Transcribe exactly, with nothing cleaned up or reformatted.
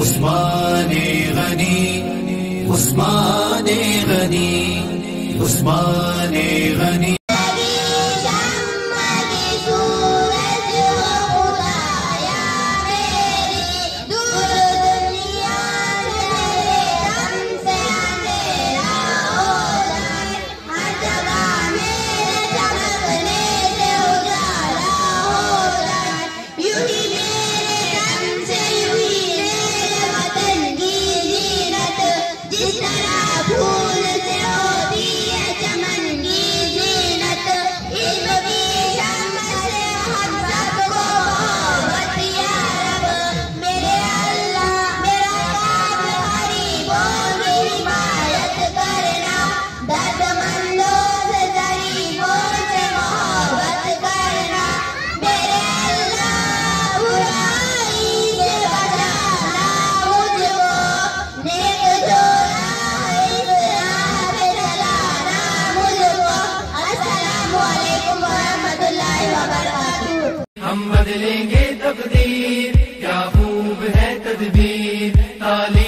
उस्माने गनी उस्माने गनी उस्माने गनी। हम बदलेंगे तकदीर, क्या खूब है तदबीर। ताली